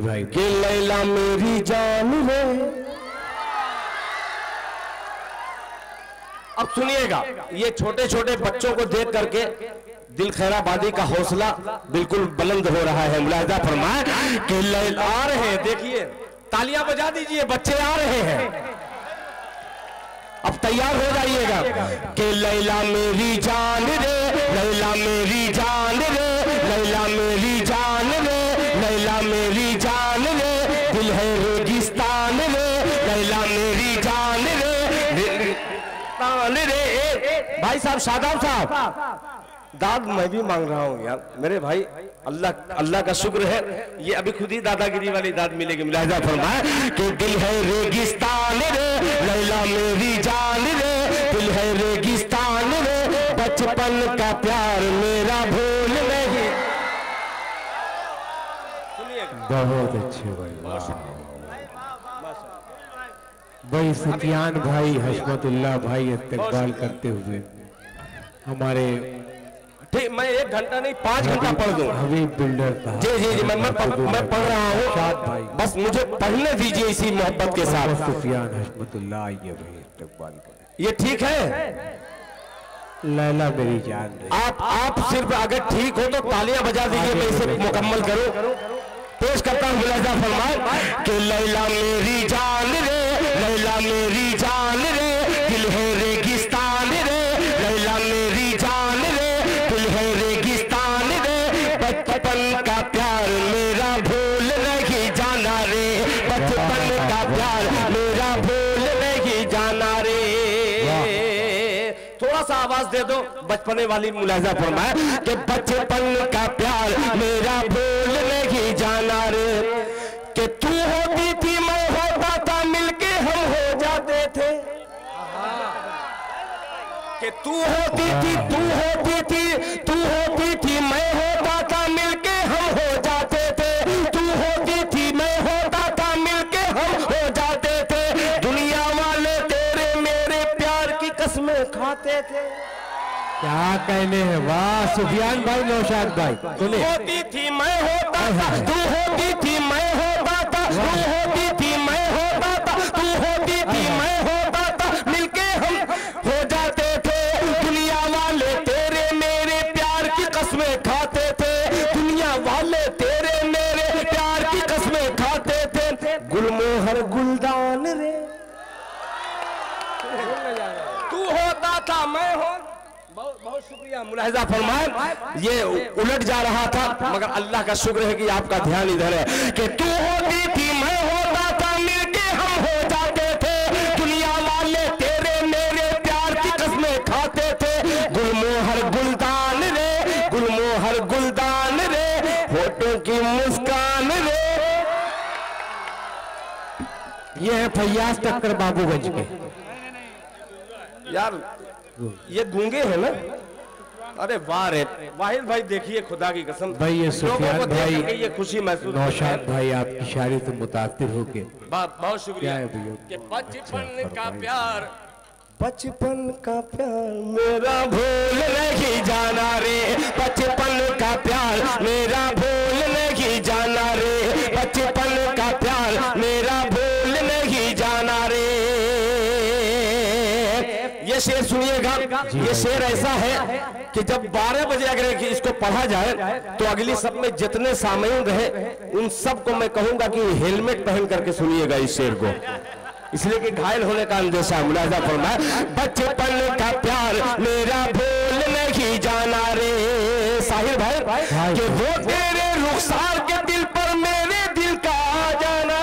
भाई कि लैला मेरी जान रे। अब सुनिएगा, ये छोटे छोटे बच्चों को देख करके दिल खैराबादी का हौसला बिल्कुल बुलंद हो रहा है। मुलाहिजा फरमाए कि लैला आ रहे हैं, देखिए तालियां बजा दीजिए, बच्चे आ रहे हैं। अब तैयार हो जाइएगा कि लैला मेरी जान रे, लैला मेरी जान रे, लैला मेरी जान रे, लैला मेरी जान रे, दिल है रेगिस्तान रे, लैला मेरी जान रे, तान रे। भाई साहब, शादाब साहब, दाद मैं भी मांग रहा हूँ यार मेरे भाई। अल्लाह का शुक्र है, ये अभी खुद ही दादागिरी वाली दाद मिलेगी। मुलाहिजा फरमाए कि दिल है रेगिस्तान रे, लैला मेरी जान रे, दिल है रेगिस्तान रे, बचपन का प्यार मेरा भूल नहीं। बहुत अच्छे भाई, भाई सुफियान भाई, हशमतुल्लाह भाई इस्तकबाल करते हुए हमारे। ठीक, मैं 1 घंटा नहीं 5 घंटा पढ़ दूंगा। हबीब बिल्डर था। जी जी जी, मैं पढ़ रहा हूँ, बस मुझे पढ़ने दीजिए इसी मोहब्बत के साथ। सुफियान हशमतुल्लाह आइए भाई इस्तकबाल करें। ये ठीक है? लैला मेरी जान रे। आप सिर्फ अगर ठीक हो तो तालियां बजा दीजिए, मैं इसे मुकम्मल करूं। पेश करता हूं, मुलाहिजा फरमाए कि लैला मेरी जान रे, लैला मेरी जान रे, दिल है रेगिस्तान रे, लैला मेरी जान रे, दिल है रेगिस्तान रे, बचपन का प्यार मेरा भूल नहीं जाना रे, बचपन का प्यार मेरा भूल नहीं जाना रे। थोड़ा सा आवाज दे दो बचपने वाली। मुलाहिजा फरमाए कि बचपन का प्यार मेरा भूल नहीं जाना रे, कि तू होती थी मैं होता था, मिलके हम हो जाते थे, कि तू होती थी, तू होती थी, तू होती थी मैं होता था, मिलके हम हो जाते थे, तू होती थी मैं होता था, मिलके हम हो जाते थे, दुनिया वाले तेरे मेरे प्यार की कसमें खाते थे। क्या कहने हैं, वाह सुफियान भाई, नौशाद भाई। तू होती थी मैं होता था, तू होती थी मैं होता था, तू होती थी मैं होता था, तू होती थी मैं होता था, मिलके हम हो जाते थे, दुनिया वाले तेरे मेरे प्यार की कसमें खाते थे, दुनिया वाले तेरे मेरे प्यार की कसमें खाते थे, गुलमोहर गुलदान रे, तू होता था मैं हो। बहुत शुक्रिया। मुलाहिजा फरमाए, ये उलट जा रहा था मगर अल्लाह का शुक्र है कि आपका ध्यान इधर है कि तू होती थी मैं होता था, मिलके हम हो जाते थे, दुनिया वाले तेरे मेरे प्यार की कसमें खाते थे, गुलमोहर गुलदान रे, गुलमोहर गुलदान रे, होठों की मुस्कान रे। ये है फैयाज टक्कर बाबूगंज के। यार ये गूंगे हैं ना? अरे वाह रे वाहिद भाई, देखिए खुदा की कसम भाई ये सुफियान भाई, ये खुशी महसूस, नौशाद भाई आपकी शायरी से मुतासिर होके। बहुत शुक्रिया है भैया कि बचपन का प्यार, बचपन का प्यार मेरा भूल नहीं जाना रे, बचपन का प्यार मेरा भूल नहीं जाना रे, बचपन का प्यार मेरा भूल नहीं जाना रे। ये शेर सुनिएगा, ये शेर ऐसा है कि जब 12 बजे अगर इसको पढ़ा जाए तो अगली सब में जितने सामईन रहे उन सबको मैं कहूंगा कि हेलमेट पहन करके सुनिएगा इस शेर को, इसलिए कि घायल होने का अंदेशा। मुलाहिजा फरमाए, बचपन का प्यार मेरा भूल नहीं जाना रे, साहिर भाई कि वो तेरे रुखसार के दिल पर मेरे दिल का आ जाना।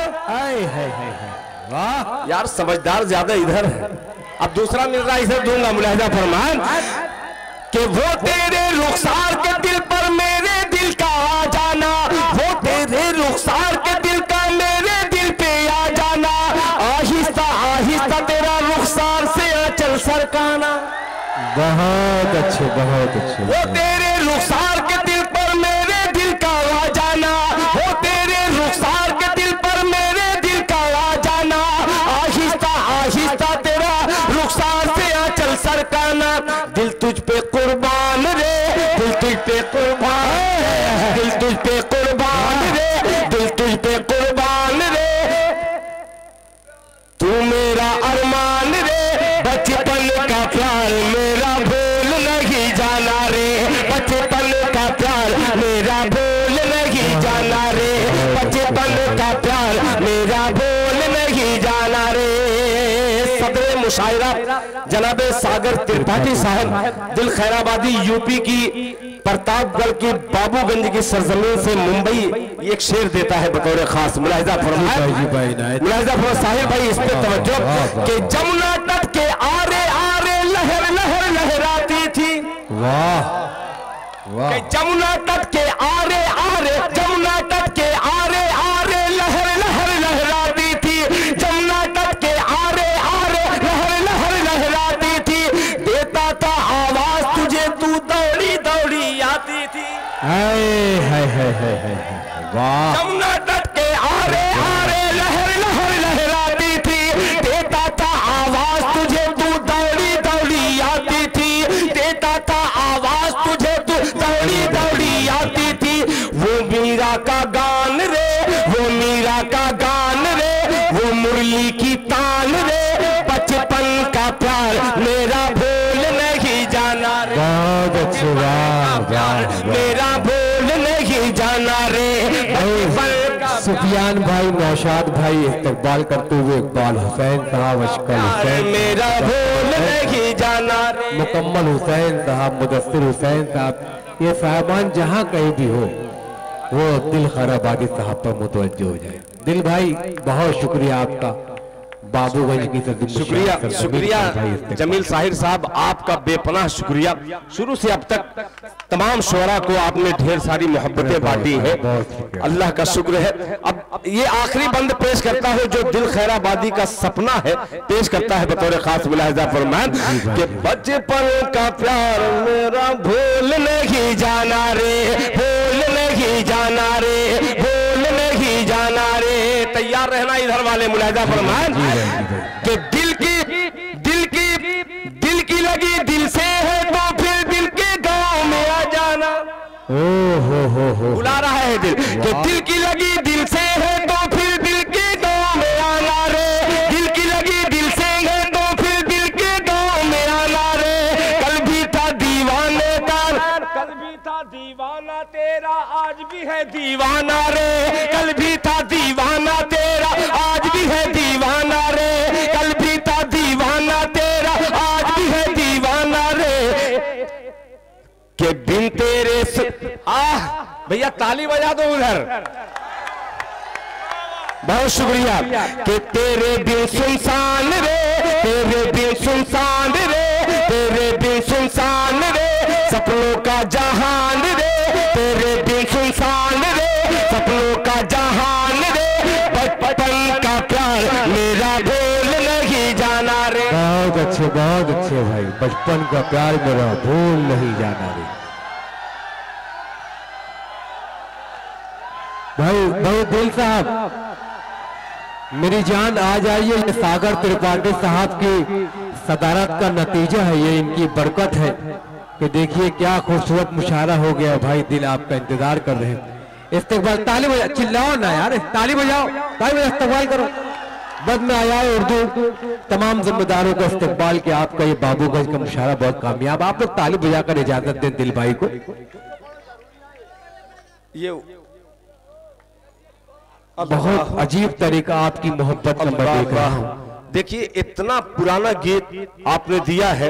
वाह यार, समझदार ज्यादा इधर है। अब दूसरा मिल रहा है, इसे दूंगा। मुलाहिजा फरमाए कि वो तेरे रुखसार के दिल पर मेरे दिल का आ जाना, वो तेरे रुखसार के दिल का मेरे दिल पे आ जाना, आहिस्ता आहिस्ता तेरा रुखसार से आंचल सरकाना। बहुत अच्छे, बहुत अच्छे। वो तेरे रुखसार के दिल पर मेरे दिल का आ जाना, वो तेरे रुखसार के दिल पर मेरे दिल का आ जाना, आहिस्ता आहिस्ता तेरा रुखसार से आंचल सरकाना, दिल तुझ पे कुर्बान रे, दिल तुझ पे कुर्बान, दिल तुझ पे कुर्बान रे, दिल तुझ पे कुर्बान का प्यार मेरा भूल नहीं जाना रे। सदर मुशायरा जनाब सागर त्रिपाठी साहब दिल खैराबादी यूपी की प्रतापगढ़ की बाबूगंज की सरजमीन से मुंबई एक शेर देता है बतौर खास। मुलाहिजा फरमाए, मुलाहिजा फरमाए साहिब भाई इस पे तवज्जो कि जमुना तट के आरे आरे लहर लहर लहराती थी। वाह वाह। जमुना तट के आरे आरे, जमुना तट के आरे आरे लहर लहर लहराती थी। जमुना तट के आरे आरे लहर लहर लहराती थी। देता था आवाज तुझे तू दौड़ी दौड़ी आती थी। हाय हाय हाय हाय हाय, वाह। जमुना तट के आरे आरे लहर लहर लहराती थी। देता था आवाज तुझे तू दौड़ी दौड़ी आती थी। देता था आवाज तुझे तू दौड़ी दौड़ी आती थी। वो मीरा का गान रे, वो मीरा का गान रे, वो मुरली की तान रे। बचपन का प्यार मेरा भूल नहीं जाना रे। बहुत अच्छे, वाह वाह। मेरा भूल नहीं जाना रे। सुफियान भाई, नौशाद भाई इस्तकबाल करते हुए इकबाल हुसैन साहब, अशकल हुसैन, मेरा भूल नहीं जाना रे। मुकम्मल हुसैन साहब, मुदस्सिर हुसैन साहब, ये साहबान जहाँ कहीं भी हो वो दिल खैराबादी साहब पर मुतवज्जो हो जाए। दिल भाई बहुत शुक्रिया आपका, बाबूगंज की तरफ शुक्रिया शुक्रिया जमील साहिर साहब, आपका बेपनाह शुक्रिया। शुरू से अब तक तमाम शोरा को आपने ढेर सारी मोहब्बतें बांटी है, अल्लाह का शुक्र है। अब ये आखिरी बंद पेश करता हूँ जो दिल खैराबादी का सपना है, पेश करता है बतौर खास। मुलाहिजा फरमान कि बचपन का प्यार मेरा भूल नहीं जाना रे, भूल नहीं जाना रे, भूल नहीं जाना रे। तैयार रहना इधर वाले। मुलाहिजा फरमान कि दिल की लगी दिल से है तो फिर दिल के गांव में आ जाना। हो बुला रहा है दिल कि दिल की लगी दिल से है तो फिर दिल के गांव में आना रे। दिल की लगी दिल से है तो फिर दिल के गांव में आना रे। कल भी था दीवाने का, कल भी था दीवाना तेरा, आज भी है दीवाना रे। कल भी था दीवाना तेरा, आज भी है दीवाना रे। कल भी था दीवाना तेरा, आज भी है दीवाना रे। के बिन तेरे भैया ताली बजा दो उधर। बहुत शुक्रिया कि तेरे बिन सुनसान रे, तेरे बिन सुनसान रे, तेरे बिन सुनसान रे, सपनों का जहान रे। तेरे बिन सुनसान रे, सपनों का जहान रे। बचपन का प्यार मेरा भूल नहीं जाना रे। बहुत अच्छे भाई, बचपन का प्यार मेरा भूल नहीं जाना रे। भाई दिल साहब, मेरी जान आ जाइए। ये सागर त्रिपाठी साहब की सदारत का नतीजा है, ये इनकी बरकत है कि देखिए क्या खूबसूरत मुशायरा हो गया। भाई दिल आपका इंतजार कर रहे हैं। इस्तकबाल, ताली बजा, चिल्लाओ ना यार, ताली बजाओ, ताली बजा, इस्तकबाल करो। बद में आया उर्दू तमाम जिम्मेदारों का इस्तकबाल कि आपका ये बाबूगंज का मुशायरा बहुत कामयाब। आप लोग ताली बजाकर इजाजत दें दिल भाई को। ये बहुत अजीब तरीका आपकी मोहब्बत का मैं देख रहा हूं। देखिए इतना पुराना गीत आपने दिया है।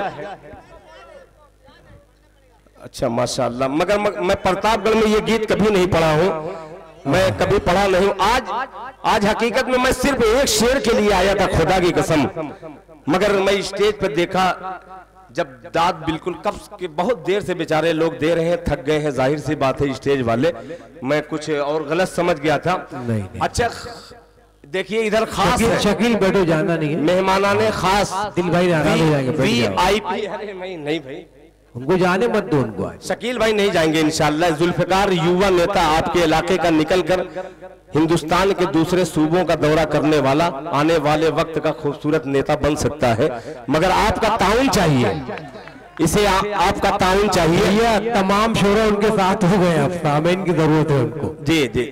अच्छा माशाल्लाह, मगर मैं प्रतापगढ़ में ये गीत कभी नहीं पढ़ा हूँ, मैं कभी पढ़ा नहीं हूँ। आज हकीकत में मैं सिर्फ एक शेर के लिए आया था, खुदा की कसम। मगर मैं स्टेज पर देखा जब दाद बिल्कुल कब के बहुत देर से बेचारे लोग दे रहे हैं, थक गए हैं, जाहिर सी बात है स्टेज वाले। मैं कुछ और गलत समझ गया था। नहीं। अच्छा देखिए इधर खास है, शकील बैठो, जाना नहीं है, मेहमानाने खास। दिल भाई नाराज हो जाएंगे, VIP। अरे नहीं भाई, उनको जाने मत दो उनको। शकील भाई नहीं जाएंगे इंशाल्लाह। जुल्फिकार युवा नेता आपके इलाके का निकलकर हिंदुस्तान के दूसरे सूबों का दौरा करने वाला आने वाले वक्त का खूबसूरत नेता बन सकता है, मगर आपका ताउन चाहिए इसे। आपका ताउन चाहिए। ये तमाम शोरा उनके साथ हो गए, अब सामीन की जरूरत है उनको। जी जी।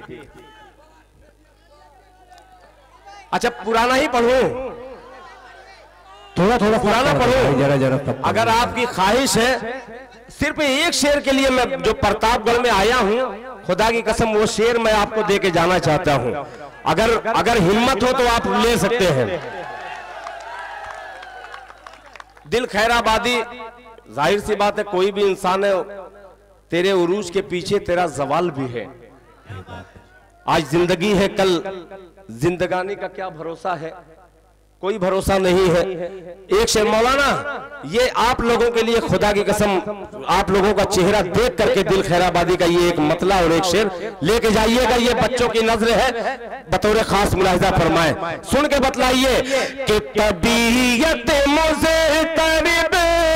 अच्छा पुराना ही पढ़ूं, थोड़ा पुराना पढ़ो जरा। अगर आपकी ख्वाहिश है, सिर्फ एक शेर के लिए मैं जो प्रतापगढ़ में आया हूं, खुदा की कसम वो शेर मैं आपको दे के जाना चाहता हूं। अगर हिम्मत हो तो आप ले सकते हैं। दिल खैराबादी, जाहिर सी बात है कोई भी इंसान है, तेरे उरूज के पीछे तेरा जवाल भी है। आज जिंदगी है, कल जिंदगानी का क्या भरोसा है, कोई भरोसा नहीं है। एक शेर मौलाना, ये आप लोगों के लिए खुदा की कसम, आप लोगों का चेहरा देख करके दिल खैराबादी का ये एक मतला और एक शेर लेके जाइएगा। ये बच्चों की नजर है, बतौर खास मुलाहिजा फरमाए, सुन के बतलाइए कि तबीयत मुझे तड़प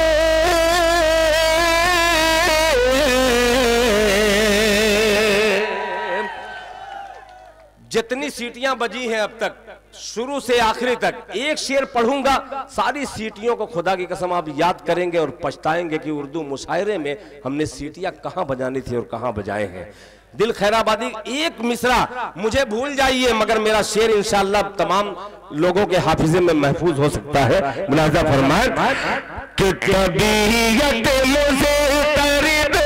जितनी सीटियां बजी हैं अब तक, शुरू से आखिरी तक, एक शेर पढ़ूंगा, सारी सीटियों को खुदा की कसम आप याद करेंगे और पछताएंगे कि उर्दू मुशायरे में हमने सीटियां कहां बजानी थी और कहां बजाए हैं। दिल खैराबादी, एक मिसरा मुझे भूल जाइए, मगर मेरा शेर इंशाअल्लाह तमाम लोगों के हाफिजे में महफूज हो सकता है। मुलाजा फरमाए कि तबीयत मुझे तड़प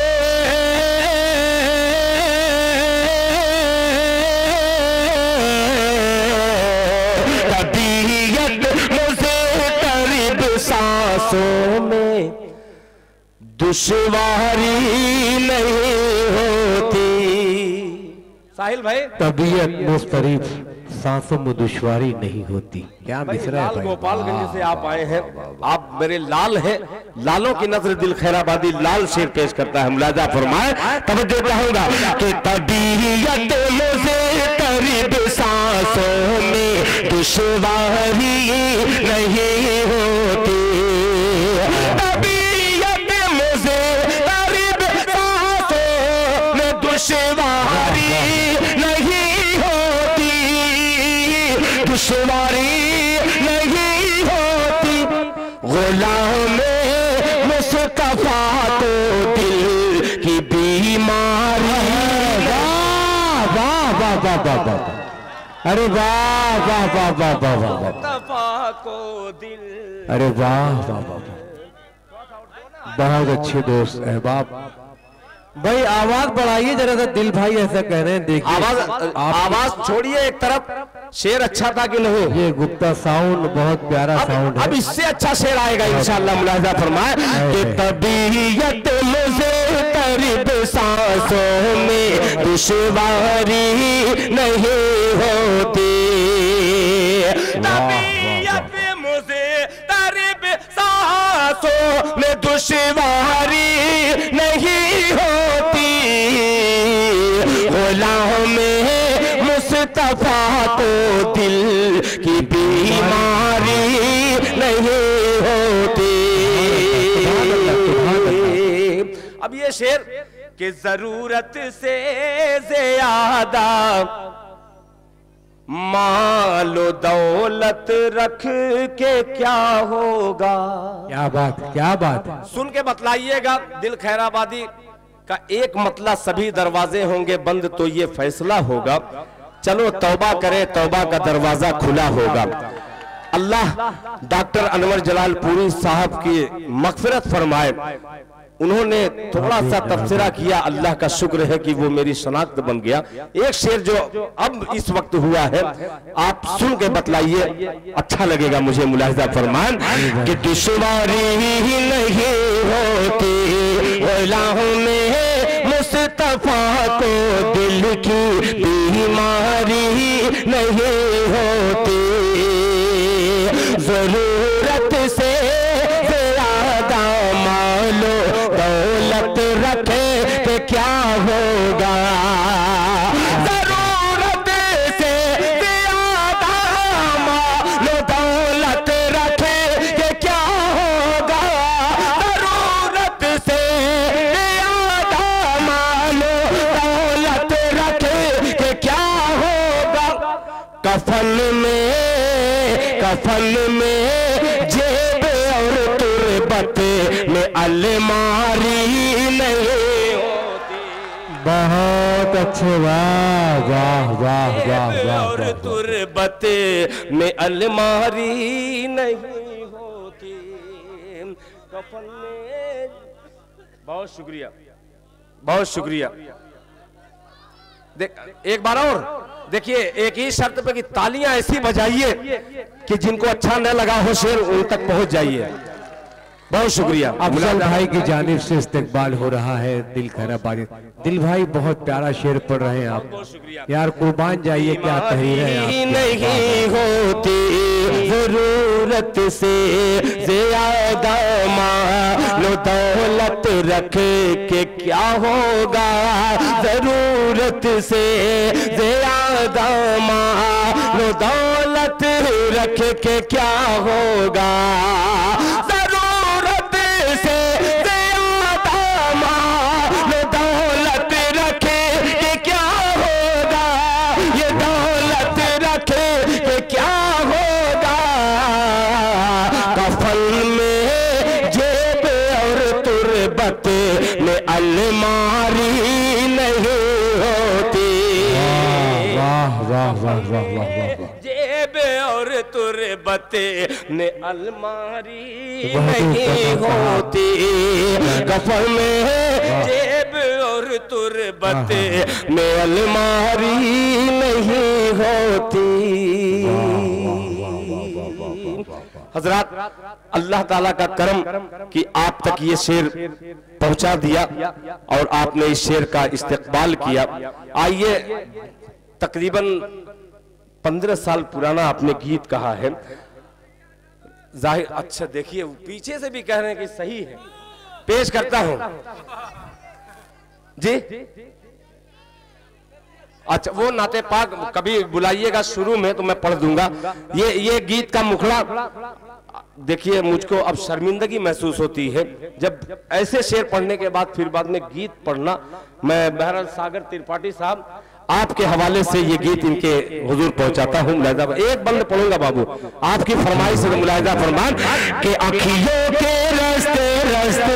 सांसों में दुश्वारी नहीं होती। साहिल भाई, तबीयत मुस्तरीब, सांसों में दुश्वारी नहीं होती। क्या मिसरा है भाई। गोपालगंज से आप आए हैं, आप मेरे लाल हैं, लालों की नजर दिल खैराबादी लाल शेर पेश करता है। मुलाजा फरमाए, तवज्जो चाहूंगा कि तबीयत मुझे करीब सांसों में दुश्वारी नहीं होती। तबीयत मुझे करीब सांसों में दुश्वारी नहीं होती, दुश्वारी नहीं होती। गुलाम मुस्तफा तो दिल की बीमारी। वाह वाह वाह वाह वाह वाह, अरे वाह वाह वाह वाह वाह वाह, मुस्तफा को दिल, अरे वाह वाह वाह, बहुत अच्छे दोस्त अहबाब भाई। आवाज बढ़ाइए जरा सा, दिल भाई ऐसा कह रहे हैं। देखिए आवाज छोड़िए एक तरफ। शेर अच्छा था कि नहीं? ये गुप्ता साउंड बहुत प्यारा साउंड है। अब इससे अच्छा शेर आएगा इंशाअल्लाह। मुलाहिजा फरमाए कि तबीयत मुझे करीब सांसों में दुश्वारी नहीं होती। तबीयत मुझे करीब सांसों में दुश्वारी नहीं होती। गुलाम मुस्तफा तो दिल की बीमारी नहीं होती। अब ये शेर कि जरूरत से ज्यादा मालो दौलत रख के क्या होगा। क्या बात, क्या बात। सुन के बतलाइएगा। दिल खैराबादी का एक मतला, सभी दरवाजे होंगे बंद तो ये फैसला होगा। चलो तौबा करें, तौबा का दरवाजा खुला होगा। अल्लाह डॉक्टर अनवर जलाल पुरी साहब की मगफिरत फरमाए। उन्होंने थोड़ा सा तबसरा किया, अल्लाह का शुक्र है कि वो मेरी शनाख्त बन गया। एक शेर जो अब इस वक्त हुआ है, आप सुन के बतलाइए, अच्छा लगेगा मुझे। मुलाहिजा फरमान कि दुश्वारी नहीं होती गुलाहों में मुस्तफा को दिल की बीमारी नहीं होती। जरूरत से ज्यादा मालो दौलत रखे तो क्या होगा। जरूरत से ज्यादा मालो दौलत रखे तो क्या होगा। जरूरत से ज्यादा मालो दौलत रखे तो क्या होगा। कफन में जेब और तुरबत में अलमारी नहीं होती। बहुत अच्छे, वाह वाह वाह वाह वाह। और तुरबत में अलमारी नहीं होती। कफन में, बहुत शुक्रिया, बहुत शुक्रिया। एक बार और देखिए, एक ही शर्त पे कि तालियां ऐसी बजाइए कि जिनको अच्छा न लगा हो शेर उन तक पहुंच जाइए। बहुत शुक्रिया। अफजल भाई की जानिब से इस्तकबाल हो रहा है दिल खैरा बाजी। दिल भाई बहुत प्यारा शेर पढ़ रहे हैं आप, यार कुर्बान जाइए, क्या तहरीर है आपकी। नहीं होती जरूरत से ज़्यादा मालो दौलत रख के क्या होगा, जरूरत से ज़्यादा मालो दौलत रख के क्या होगा, अलमारी नहीं होती। वाह वाह वाह वाह वाह वाह। जेब और तुरबत ने अलमारी नहीं होती, कफन में जेब और तुरबत ने अलमारी नहीं होती। हजरात, अल्लाह ताला का करम कि आप तक ये शेर पहुंचा दिया और आपने इस शेर का इस्तेकबाल किया। आइए, तकरीबन 15 साल पुराना आपने गीत कहा है, जाहिर अच्छा देखिए पीछे से भी कह रहे हैं कि सही है, पेश करता हूं जी। अच्छा, वो नाते पाक कभी बुलाइएगा शुरू में तो मैं पढ़ दूंगा। ये गीत का मुखड़ा देखिए, मुझको अब शर्मिंदगी महसूस होती है जब ऐसे शेर पढ़ने के बाद फिर बाद में गीत पढ़ना। मैं बहरहाल सागर त्रिपाठी साहब आपके हवाले से ये गीत इनके हुजूर पहुंचाता हूं। मुलाहिजा एक बंद पढ़ूंगा बाबू, आपकी फरमाइश से मुलाहिजा फरमान कि अखियों के रास्ते रास्ते,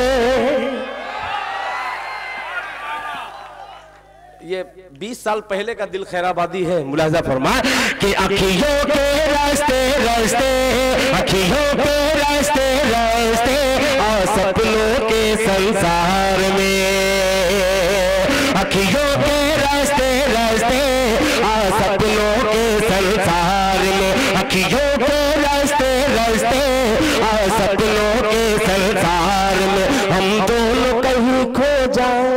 ये 20 साल पहले का दिल खैराबादी है। मुलाहिजा फरमान कि अखियों के रास्ते रास्ते, अखियों के रास्ते रास्ते और सपनों के संसार में, अखियों के रास्ते रास्ते और सपनों के संसार में, अखियों के रास्ते रास्ते और सपनों के संसार में हम दोनों कहीं खो जाए।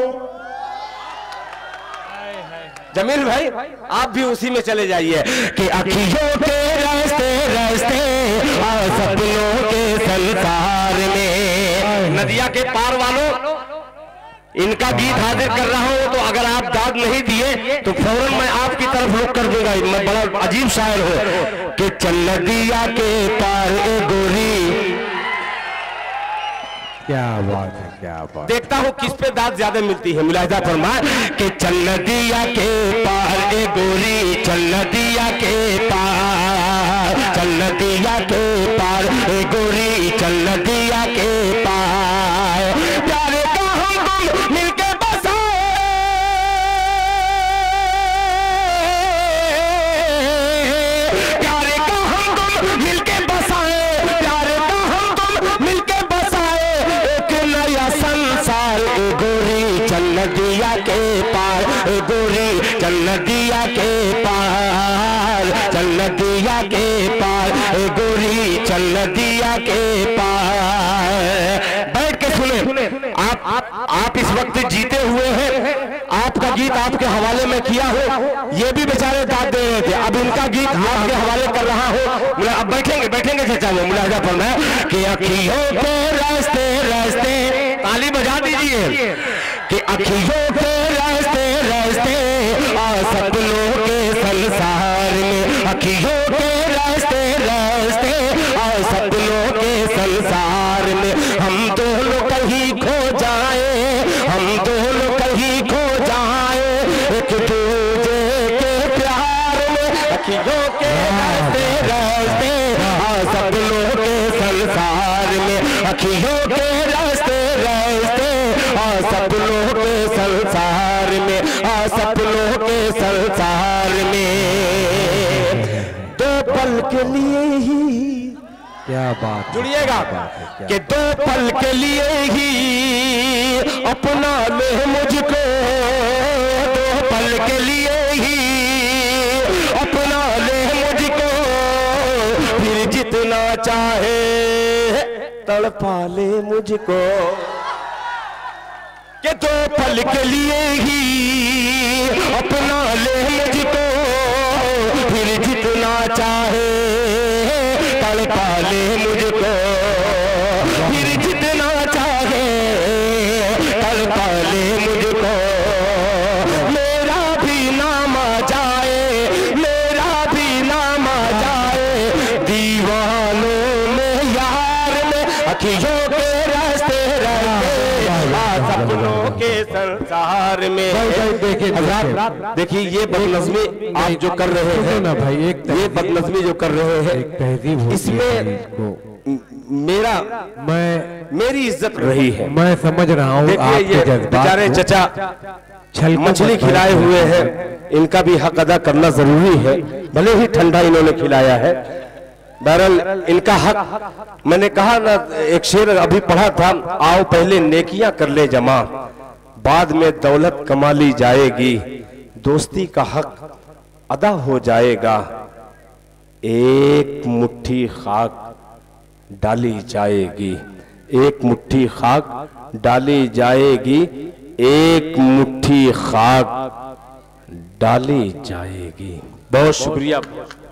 जमील भाई आप भी उसी में चले जाइए कि अखियों के रास्ते रास्ते और सपनों के संसार में। नदिया के पार वालों, इनका गीत हाजिर कर रहा हूं, तो अगर आप दाद नहीं दिए तो फौरन मैं आपकी तरफ रुख कर दूंगा। मैं बड़ा अजीब शायर हूं कि चल नदिया के पार ए गोरी, क्या बात है, क्या बात। देखता हूँ किस पे दाद ज्यादा मिलती है। मुलाहिजा फरमाए कि चल नदिया के पार ए गोरी, चल नदिया के पार, चल नदिया के पार ए गोरी, चल नदिया के पार, प्यारे का हम तुम मिलके बसाए, प्यारे का हम तुम मिलके बसाए, प्यारे का हम तुम मिलके बसाए एक नया संसार ए गोरी, चल नदिया के पार ए गोरी, चल नदिया के पार, चल नदिया के पार ए गोरी, चल नदिया के पार। बैठ के सुने, आप इस वक्त जीते हुए हैं, आपका गीत आपके हवाले में किया हो, ये भी बेचारे दाद दे रहे थे, अब इनका गीत आपके हवाले कर रहा हो। अब बैठेंगे बैठेंगे चाचा में। मुलाहिजा फरमाए कि अखियों के रास्ते रास्ते, ताली बजा दीजिए कि अखियों के रास्ते रास्ते और सपनों के संसार में, अखियों के रास्ते रास्ते और सपनों के संसार में हम दोनों कहीं खो जाए, हम दोनों कहीं खो जाए एक दूजे के प्यार में, अखियों के रास्ते रास्ते और सपनों के संसार में, अखियों के रास्ते रास्ते और सपनों के संसार में, और सपनों के संसार में दो पल के लिए ही, क्या बात, जुड़िएगा कि दो पल के लिए ही अपना ले मुझको, दो पल के लिए ही अपना ले मुझको, फिर जितना चाहे तड़पा ले मुझको। कि 2 पल के लिए ही अपना ले मुझको, फिर जितना चाहे तड़पा ले मुझको, फिर जितना चाहे तड़पा ले मुझको। मेरा भी नाम आ जाए, मेरा भी नाम आ जाए, दीवानों में यार में अखियों के रास्ते रहते, सपनों के संसार में। देखिए ये बदनज़मी आप जो कर रहे हैं ना भाई, ये बदनज़मी जो कर रहे हैं, इसमें मेरी इज्जत रही है। मैं समझ रहा हूँ। देखिए ये बेचारे चचा मछली खिलाए हुए हैं, इनका भी हक अदा करना जरूरी है, भले ही ठंडा इन्होंने खिलाया है। बहरहाल इनका हक, मैंने कहा ना, एक शेर अभी पढ़ा था, आओ पहले नेकियां कर ले जमा, बाद में दौलत कमा ली जाएगी, दोस्ती का हक अदा हो जाएगा, एक मुट्ठी खाक डाली जाएगी, एक मुट्ठी खाक डाली जाएगी, एक मुट्ठी खाक डाली जाएगी। बहुत शुक्रिया।